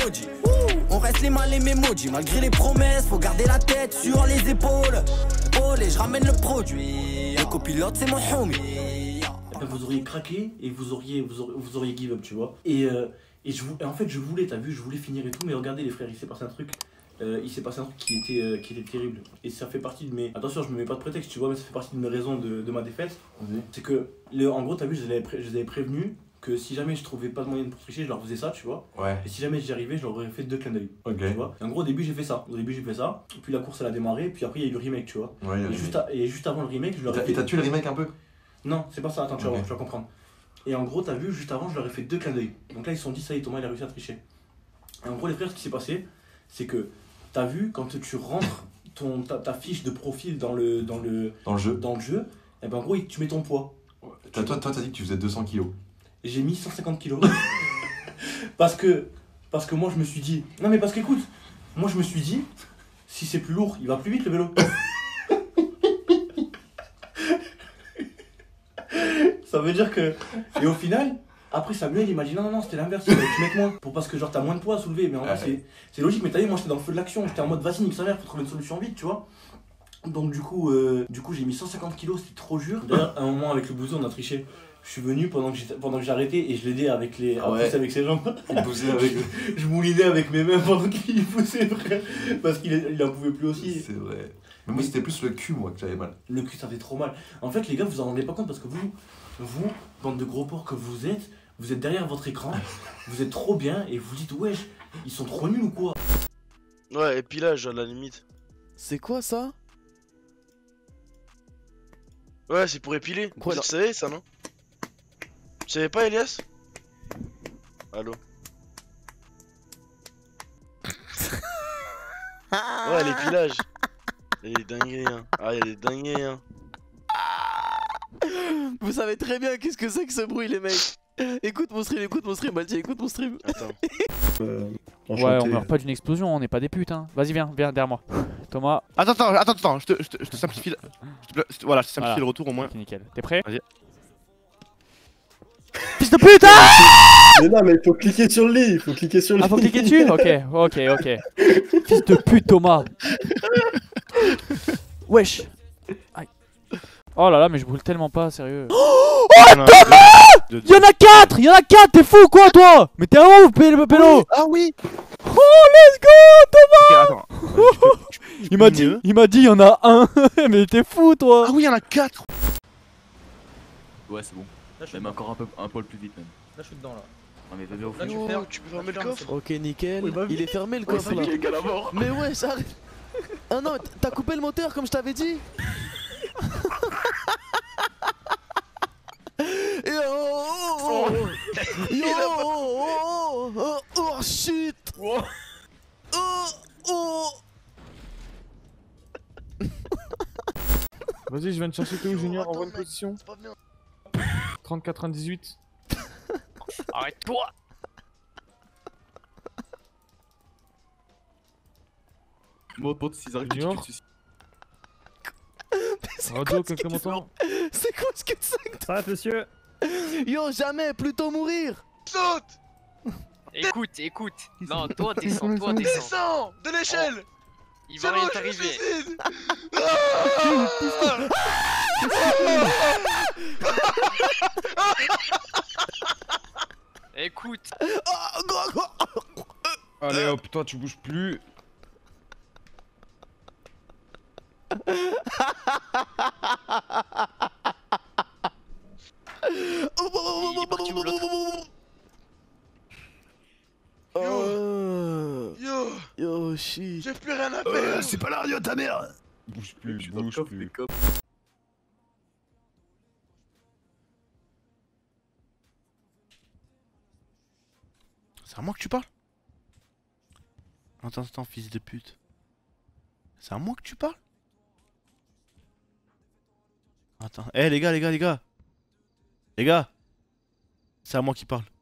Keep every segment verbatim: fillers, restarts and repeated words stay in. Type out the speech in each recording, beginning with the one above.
maudits. On reste les mal et mes maudits. Malgré les promesses, faut garder la tête sur les épaules. Oh, et je ramène le produit. Le copilote, c'est mon homie. Vous auriez craqué et vous auriez, vous auriez, vous auriez give up, tu vois. Et, euh, et, je, et en fait, je voulais, t'as vu, je voulais finir et tout, mais regardez les frères, il s'est passé un truc. Euh, il s'est passé un truc qui était, euh, qui était terrible. Et ça fait partie de mes... Attention, je me mets pas de prétexte, tu vois, mais ça fait partie de mes raisons de, de ma défaite. Mmh. C'est que, le, en gros, t'as vu, je les, avais pré je les avais prévenus que si jamais je trouvais pas de moyen de tricher, je leur faisais ça, tu vois. Ouais. Et si jamais j'y arrivais, je leur aurais fait deux clins d'œil. Ok. Tu vois. Et en gros, au début, j'ai fait ça. Au début, j'ai fait ça. Puis la course, elle a démarré. Puis après, il y a eu le remake, tu vois. Ouais, et, juste à, et juste avant le remake, je leur ai fait... Et t'as tué le remake un peu? Non, c'est pas ça, attends, tu vas okay. voir, tu vas comprendre. Et en gros, t'as vu, juste avant, je leur ai fait deux clins d'œil. Donc là, ils se sont dit, ça y est, Thomas, il a réussi à tricher. Et en gros, les frères, ce qui s'est passé, c'est que t'as vu, quand tu rentres ton, ta, ta fiche de profil dans le, dans le, dans le jeu, dans le jeu et ben en gros, tu mets ton poids. Toi, toi, t'as dit que tu faisais deux cents kilos. J'ai mis cent cinquante kilos. parce, que, parce que moi, je me suis dit... Non, mais parce qu'écoute, moi, je me suis dit, si c'est plus lourd, il va plus vite, le vélo. Ça veut dire que... Et au final, après Samuel il m'a dit non non non c'était l'inverse, tu mets moins. Pour parce que genre t'as moins de poids à soulever, mais en vrai c'est, c'est logique, mais t'as vu moi j'étais dans le feu de l'action, j'étais en mode vas-y nique sa mère, faut trouver une solution vite, tu vois. Donc du coup, euh, du coup j'ai mis cent cinquante kilos, c'était trop dur. D'ailleurs à un moment avec le bouseux on a triché. Je suis venu pendant que j'ai pendant que j'ai arrêté et je l'aidais avec les ah ouais. avec ses jambes. Il poussait avec je moulinais avec mes mains pendant qu'il poussait frère. Parce qu'il il en pouvait plus aussi. C'est vrai. Mais moi c'était plus le cul moi que j'avais mal. Le cul ça fait trop mal. En fait les gars vous en rendez pas compte parce que vous, vous, bande de gros porcs que vous êtes, vous êtes derrière votre écran, vous êtes trop bien et vous dites wesh, ils sont trop nuls ou quoi? Ouais, épilage à la limite. C'est quoi ça? Ouais, c'est pour épiler. Quoi, tu savais ça, non? Tu savais pas, Elias? Allô? Ouais, l'épilage. Il y a des dingueries, hein. Ah, il y a des dingueries, hein. Vous savez très bien qu'est-ce que c'est que ce bruit, les mecs. Écoute mon stream, écoute mon stream, Balti, écoute mon stream. Attends. euh, ouais, on meurt pas d'une explosion, on n'est pas des putes, hein. Vas-y, viens, viens derrière moi. Thomas. Attends, attends, attends, attends, je te, je te, je te simplifie. Le... Je te... Voilà, je te simplifie voilà. le retour au moins. Ok, nickel. T'es prêt? Vas-y. Fils de pute, ah! Mais non, mais il faut cliquer sur le lit, il faut cliquer sur le lit. Ah, faut cliquer dessus? Ok, ok, ok. Fils de pute, Thomas. Wesh. Aïe. Oh là là, mais je brûle tellement pas, sérieux. Oh, Thomas! Y'en a quatre! Y'en a quatre! T'es fou quoi, toi? Mais t'es un ouf, Pélo! Ah oui! Oh, let's go, Thomas! Okay, attends. Je peux, je il m'a dit, il m'a dit, y'en a un. Mais t'es fou, toi! Ah oui, y'en a quatre! Ouais, c'est bon. Même encore un peu, un poil plus vite, même. Là, je suis dedans, là. Non, mais va au Là, tu, fond. fermes, tu peux fermer le coffre? Ok, nickel. Oui, bah, il est fermé le coffre, là. Mais ouais, ça arrête. Ah non, t'as coupé le moteur comme je t'avais dit. Yo, oh, yo, oh, oh, oh, shit. Oh, oh. Vas-y, je viens de chercher Théo Junior, envoie une position. trente quatre-vingt-dix-huit. Arrête-toi. Moi, pote, s'ils arrivent, tu te suicides. Radio, quelqu'un m'entend? C'est quoi ce que c'est? Arrête, monsieur. Yo, jamais, plutôt mourir. Saute! Écoute, écoute. Non, toi descends, toi descends. Descends de l'échelle. Oh. Il va rien t'arriver. Écoute. Allez hop, toi tu bouges plus. Yo, yo, yo, shit. J'ai plus rien à faire. Euh, c'est pas la radio ta mère. Bouge plus, bouge plus. C'est à moi que tu parles? Attends, attends, fils de pute. C'est à moi que tu parles? Attends, eh hey, les gars, les gars, les gars. Les gars. C'est à moi qui parle.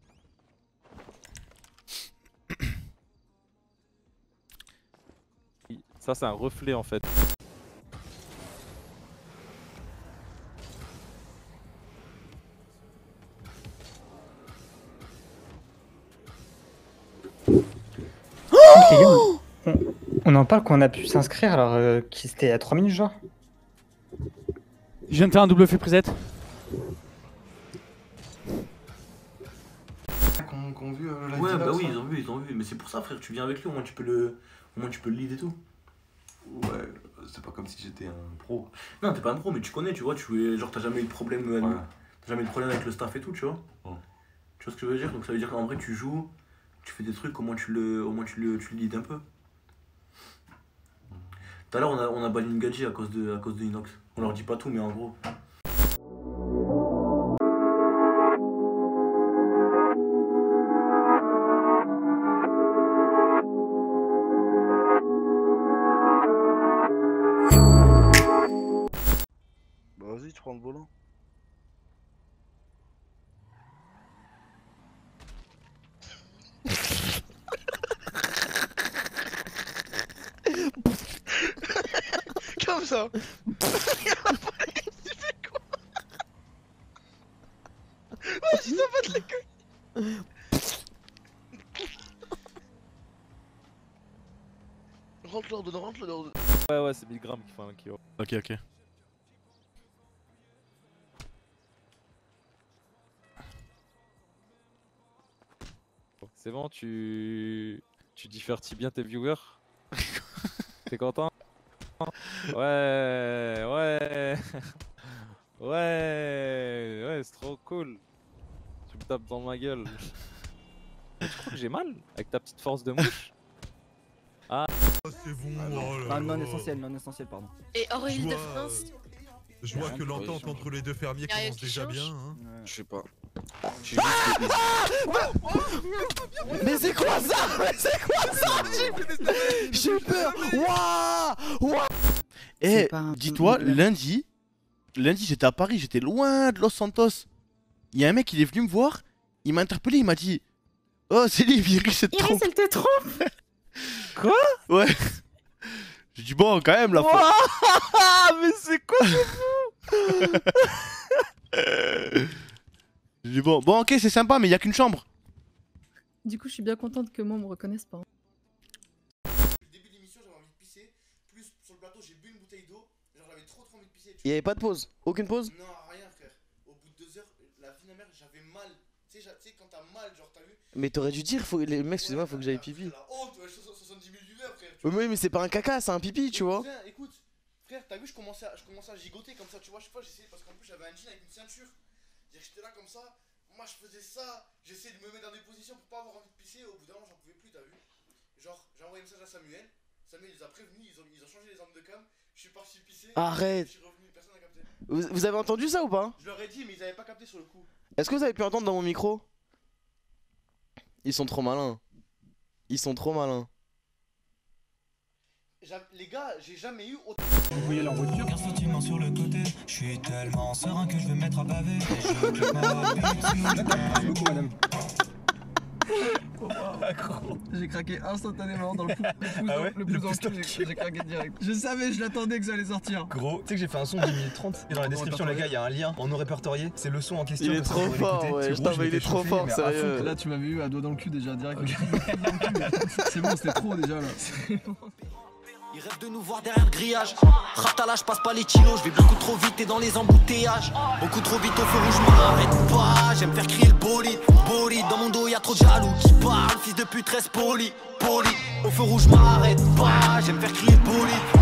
Ça c'est un reflet en fait. You Les gars, on, on en parle qu'on a pu s'inscrire alors euh, qui c'était à trois minutes genre. Je viens de faire un double fait prisette. Qu'on qu'on vu euh, la Ouais, vidéo, bah oui, ça. ils ont vu, ils ont vu. Mais c'est pour ça, frère, tu viens avec lui, au moins tu peux le, au moins tu peux le lead et tout. Ouais, c'est pas comme si j'étais un pro. Non, t'es pas un pro, mais tu connais, tu vois, tu es, genre t'as jamais eu de problème, euh, Ouais. t'as jamais eu de problème avec le staff et tout, tu vois. Ouais. Tu vois ce que je veux dire? Donc ça veut dire qu'en vrai tu joues, tu fais des trucs, au moins tu le, au moins tu le, tu le lead un peu. Tout à l'heure on a, on a banni Ngadji à cause de, à cause de Inox. On leur dit pas tout, mais en gros. Bah vas-y, tu prends le volant. Comme ça. Tu fais quoi? Vas-y, ça va te les couilles. Rentre l'ordre dedans, rentre l'ordre dedans. Ouais, ouais, c'est mille grammes qui font un kilo. Ok, ok. C'est bon, tu. Tu divertis bien tes viewers. T'es content? Ouais, ouais. Ouais, ouais, c'est trop cool. Tu me tapes dans ma gueule. Mais tu crois que j'ai mal avec ta petite force de mouche? Ah, c'est bon. Ah, non essentiel, non essentiel, pardon. Et hors Je vois, Île-de-France Je vois que l'entente entre les deux fermiers Y'a rien commence qui déjà change bien. Hein. Je sais pas. j'ai juste Mais c'est quoi ça? Mais c'est quoi ça? J'ai eu peur. Waouh, waouh. Eh, dis-toi, lundi, lundi j'étais à Paris, j'étais loin de Los Santos. Il y a un mec, il est venu me voir, il m'a interpellé, il m'a dit: oh, c'est lui, Iris, elle te trompe. Iris, elle te trompe. Quoi? Ouais. J'ai dit: bon, quand même, la fois. Mais c'est quoi ce fou? J'ai dit: bon, bon, ok, c'est sympa, mais il y a qu'une chambre. Du coup, je suis bien contente que moi on me reconnaisse pas. Au début de l'émission, j'avais envie de pisser. Plus sur le plateau, j'ai bu une bouteille d'eau. Genre, j'avais trop trop envie de pisser. Il y avait pas de pause? Aucune pause? Non, rien, frère. Au bout de deux heures, la vie de ma mère, j'avais mal. Tu sais, quand t'as mal, genre, t'as vu? Mais t'aurais dû dire, faut... les mecs, excusez-moi, faut que j'aille pipi. La honte, ouais, soixante-dix mille viewers, frère. Oui, mais c'est pas un caca, c'est un pipi, tu vois. Cousin, écoute, frère, t'as vu, je commençais, à, je commençais à gigoter comme ça, tu vois, je sais pas, j'essayais parce qu'en plus j'avais un jean avec une ceinture. J'étais là comme ça, moi je faisais ça, j'essayais de me mettre dans des positions pour pas avoir envie de pisser. Au bout d'un moment, j'en pouvais plus, t'as vu? Genre, j'ai envoyé un message à Samuel, Samuel les a prévenus, ils ont, ils ont changé les angles de cam, je suis parti pisser. Arrête. Je suis revenu, personne n'a capté. Vous, vous avez entendu ça ou pas? Je leur ai dit, mais ils avaient pas capté sur le coup. Est-ce que vous avez pu entendre dans mon micro? Ils sont trop malins. Ils sont trop malins. Les gars, j'ai jamais eu autant. Vous voyez la voiture? Un sentiment sur le côté. Je suis tellement serein que je vais me mettre à pavé. Merci beaucoup, madame. J'ai craqué instantanément dans le pouce Ah ouais, le plus dans le cul, j'ai j'ai craqué direct. Je savais, je l'attendais que ça allait sortir. Gros, tu sais que j'ai fait un son de dix minutes trente. Et dans la description, les gars, il y a un lien en non répertorié. C'est le son en question. Il est trop fort, ouais. Putain, mais il est trop fort, sérieux. Là, tu m'avais eu à doigt dans le cul déjà, direct. C'est bon, c'était trop déjà là. Ils rêvent de nous voir derrière le grillage. Ratala, je passe pas les kilos, je vais beaucoup trop vite et dans les embouteillages. Beaucoup trop vite au feu rouge, je m'arrête pas. J'aime faire crier le bolide, bolide. Dans mon dos y'a trop de jaloux qui parlent. Fils de pute reste poli, poli. Au feu rouge, je m'arrête pas. J'aime faire crier le bolide,